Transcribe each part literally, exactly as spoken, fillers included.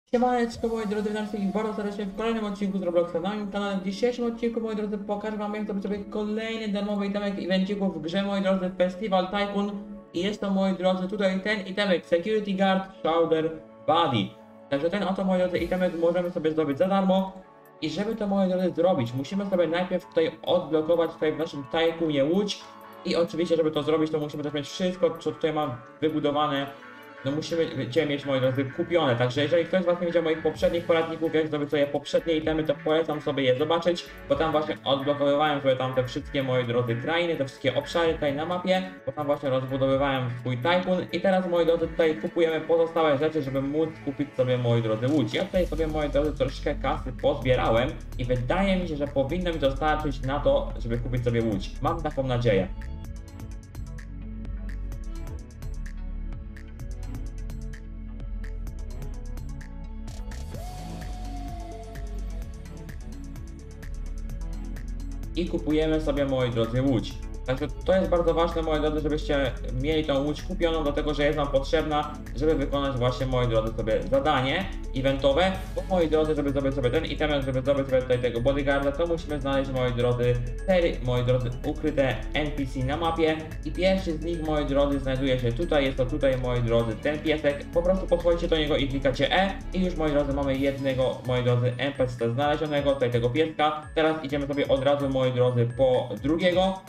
Siemaneczko moi drodzy, witam wszystkich bardzo serdecznie w kolejnym odcinku z Robloxa na moim kanale. W dzisiejszym odcinku, moi drodzy, pokażę wam, jak zrobić sobie kolejny darmowy itemek evencików w grze, moi drodzy, Festival Tycoon. I jest to, moi drodzy, tutaj ten itemek Security Guard Shoulder Body. Także ten oto, moi drodzy, itemek możemy sobie zdobyć za darmo. I żeby to, moi drodzy, zrobić, musimy sobie najpierw tutaj odblokować tutaj w naszym Tycoonie łódź. I oczywiście, żeby to zrobić, to musimy też mieć wszystko, co tutaj mam wybudowane. No musimy Cię mieć, moi drodzy, kupione, także jeżeli ktoś z Was nie widział moich poprzednich poradników, jak zdobyć sobie poprzednie itemy, to polecam sobie je zobaczyć, bo tam właśnie odblokowywałem sobie tam te wszystkie, moi drodzy, krainy, te wszystkie obszary tutaj na mapie, bo tam właśnie rozbudowywałem swój Tycoon i teraz, moi drodzy, tutaj kupujemy pozostałe rzeczy, żeby móc kupić sobie, moi drodzy, łódź. Ja tutaj sobie, moi drodzy, troszkę kasy pozbierałem i wydaje mi się, że powinno mi to starczyć na to, żeby kupić sobie łódź. Mam taką nadzieję. I kupujemy sobie, moi drodzy, łódź. Także to jest bardzo ważne, moi drodzy, żebyście mieli tą łódź kupioną, dlatego że jest wam potrzebna, żeby wykonać właśnie, moi drodzy, sobie zadanie eventowe. Bo, moi drodzy, żeby zrobić sobie ten itemek, żeby zrobić sobie tutaj tego bodyguarda, to musimy znaleźć, moi drodzy, cztery, moi drodzy, ukryte N P C na mapie. I pierwszy z nich, moi drodzy, znajduje się tutaj, jest to tutaj, moi drodzy, ten piesek. Po prostu podchodzicie do niego i klikacie E i już, moi drodzy, mamy jednego, moi drodzy, N P C znalezionego, tutaj tego pieska. Teraz idziemy sobie od razu, moi drodzy, po drugiego.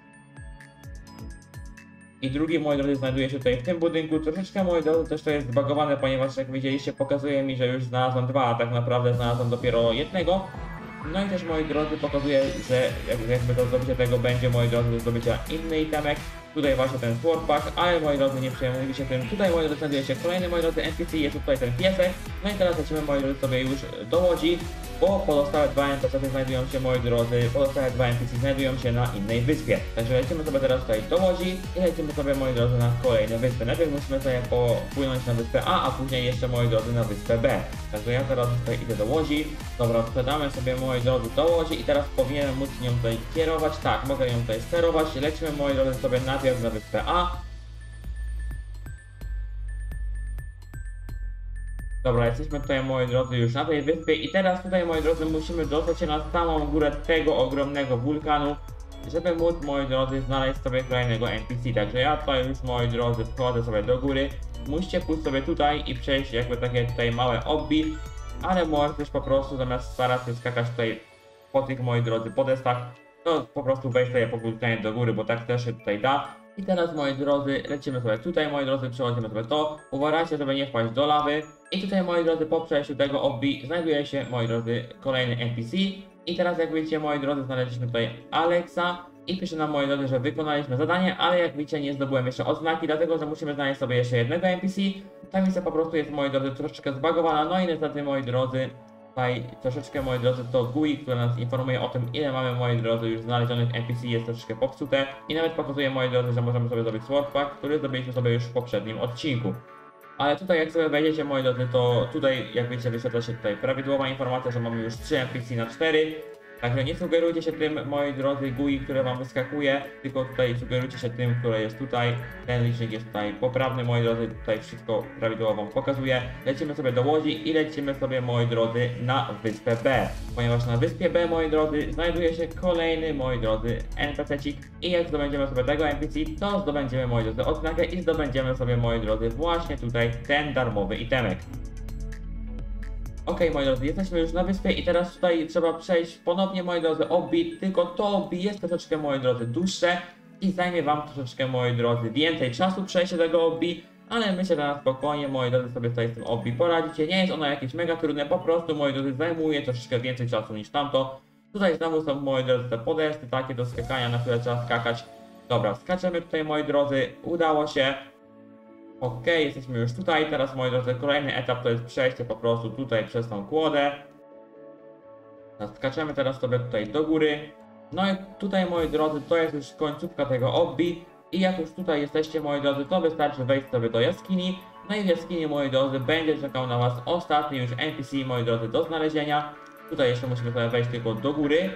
I drugi, moi drodzy, znajduje się tutaj w tym budynku. Troszeczkę, moi drodzy, też to jest zbagowane, ponieważ jak widzieliście, pokazuje mi, że już znalazłem dwa, a tak naprawdę znalazłem dopiero jednego. No i też, moi drodzy, pokazuje, że jakby do zdobycia tego będzie, moi drodzy, do zdobycia inny itemek. Tutaj właśnie ten swordpack, ale, moi drodzy, nie przejmujcie się tym. Tutaj, moi drodzy, znajduje się kolejny, moi drodzy, N P C, jest tutaj ten piesek. No i teraz lecimy, moi drodzy, sobie już do łodzi, bo pozostałe dwa N P C znajdują się, moi drodzy, pozostałe dwa N P C znajdują się na innej wyspie. Także lecimy sobie teraz tutaj do łodzi i lecimy sobie, moi drodzy, na kolejne wyspy. Najpierw musimy sobie popłynąć na wyspę A, a później jeszcze, moi drodzy, na wyspę B. Także ja teraz tutaj idę do łodzi. Dobra, sprzedamy sobie, moi drodzy, do łodzi i teraz powinienem móc nią tutaj kierować. Tak, mogę ją tutaj sterować. Lecimy, moi drodzy, sobie najpierw na wyspę A. Dobra, jesteśmy tutaj, moi drodzy, już na tej wyspie i teraz tutaj, moi drodzy, musimy dostać się na samą górę tego ogromnego wulkanu, żeby móc, moi drodzy, znaleźć sobie kolejnego N P C. Także ja tutaj już, moi drodzy, wchodzę sobie do góry. Musicie pójść sobie tutaj i przejść jakby takie tutaj małe obbi, ale możesz też po prostu zamiast starać się skakać tutaj po tych, moi drodzy, podestach, to po prostu wejść sobie po wulkanie do góry, bo tak też się tutaj da. I teraz, moi drodzy, lecimy sobie tutaj, moi drodzy, przechodzimy sobie to. Uważajcie, żeby nie wpaść do lawy. I tutaj, moi drodzy, po przejściu tego obbi znajduje się, moi drodzy, kolejny N P C. I teraz, jak widzicie, moi drodzy, znaleźliśmy tutaj Alexa. I pisze nam, moi drodzy, że wykonaliśmy zadanie, ale jak widzicie, nie zdobyłem jeszcze odznaki, dlatego że musimy znaleźć sobie jeszcze jednego N P C. Ta misja po prostu jest, moi drodzy, troszeczkę zbagowana. No i niestety, moi drodzy, tutaj troszeczkę, moi drodzy, to G U I, które nas informuje o tym, ile mamy, moi drodzy, już znalezionych N P C, jest troszeczkę popsute. I nawet pokazuje, moi drodzy, że możemy sobie zrobić swordpack, który zrobiliśmy sobie już w poprzednim odcinku. Ale tutaj, jak sobie wejdziecie, moi drodzy, to tutaj, jak widzicie, wyświetla się tutaj prawidłowa informacja, że mamy już trzy N P C na cztery. Także nie sugerujcie się tym, moi drodzy, G U I, które wam wyskakuje, tylko tutaj sugerujcie się tym, które jest tutaj. Ten licznik jest tutaj poprawny, moi drodzy, tutaj wszystko prawidłowo wam pokazuje. Lecimy sobie do łodzi i lecimy sobie, moi drodzy, na wyspę B. Ponieważ na wyspie B, moi drodzy, znajduje się kolejny, moi drodzy, N P C-cik. I jak zdobędziemy sobie tego N P C, to zdobędziemy, moi drodzy, odznakę i zdobędziemy sobie, moi drodzy, właśnie tutaj ten darmowy itemek. Ok, moi drodzy, jesteśmy już na wyspie i teraz tutaj trzeba przejść ponownie, moi drodzy, obbi, tylko to obbi jest troszeczkę, moi drodzy, dłuższe i zajmie wam troszeczkę, moi drodzy, więcej czasu przejście tego obbi, ale myślę, że na spokojnie, moi drodzy, sobie tutaj z tym obbi poradzicie. Nie jest ono jakieś mega trudne, po prostu, moi drodzy, zajmuje troszeczkę więcej czasu niż tamto. Tutaj znowu są, moi drodzy, te podesty takie do skakania, na które trzeba skakać. Dobra, skaczemy tutaj, moi drodzy, udało się. Ok, jesteśmy już tutaj, teraz, moi drodzy, kolejny etap to jest przejście po prostu tutaj przez tą kłodę. Skaczemy teraz sobie tutaj do góry. No i tutaj, moi drodzy, to jest już końcówka tego obbi. I jak już tutaj jesteście, moi drodzy, to wystarczy wejść sobie do jaskini. No i w jaskini, moi drodzy, będzie czekał na was ostatni już N P C, moi drodzy, do znalezienia. Tutaj jeszcze musimy sobie wejść tylko do góry.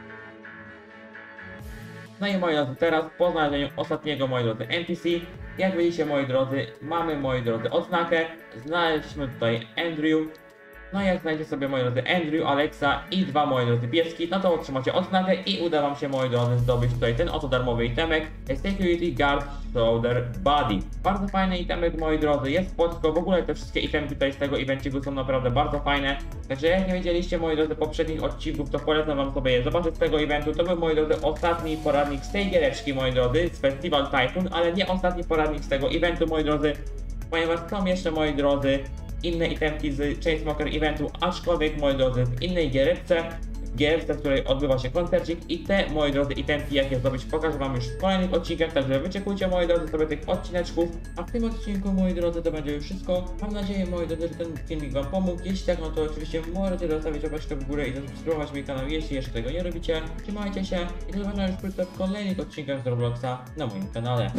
No i, moi drodzy, teraz po znalezieniu ostatniego, moi drodzy, N P C, jak widzicie, moi drodzy, mamy, moi drodzy, odznakę. Znaleźliśmy tutaj Andrew. No i jak znajdziecie sobie, moi drodzy, Andrew, Alexa i dwa, moi drodzy, pieski, no to otrzymacie odznakę i uda wam się, moi drodzy, zdobyć tutaj ten oto darmowy itemek Security Guard Shoulder Body. Bardzo fajny itemek, moi drodzy, jest spoczko, w ogóle te wszystkie itemki tutaj z tego evenciku są naprawdę bardzo fajne. Także jak nie wiedzieliście, moi drodzy, poprzednich odcinków, to polecam wam sobie je zobaczyć z tego eventu. To był, moi drodzy, ostatni poradnik z tej giereczki, moi drodzy, z Festival Tycoon, ale nie ostatni poradnik z tego eventu, moi drodzy, ponieważ są jeszcze, moi drodzy, inne itemki z Chainsmoker eventu, aczkolwiek, moi drodzy, w innej giereczce, gierce, w której odbywa się koncercik i te, moi drodzy, itemki, jakie zdobyć, pokażę wam już w kolejnych odcinkach, także wyczekujcie, moi drodzy, sobie tych odcineczków, a w tym odcinku, moi drodzy, to będzie już wszystko. Mam nadzieję, moi drodzy, że ten filmik wam pomógł. Jeśli tak, no to oczywiście możecie zostawić łapeczkę w górę i zasubskrybować mój kanał, jeśli jeszcze tego nie robicie. Trzymajcie się i do zobaczenia już wkrótce w kolejnych odcinkach z Robloxa na moim kanale.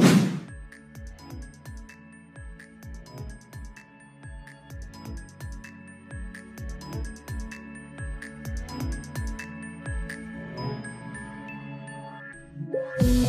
Thank you.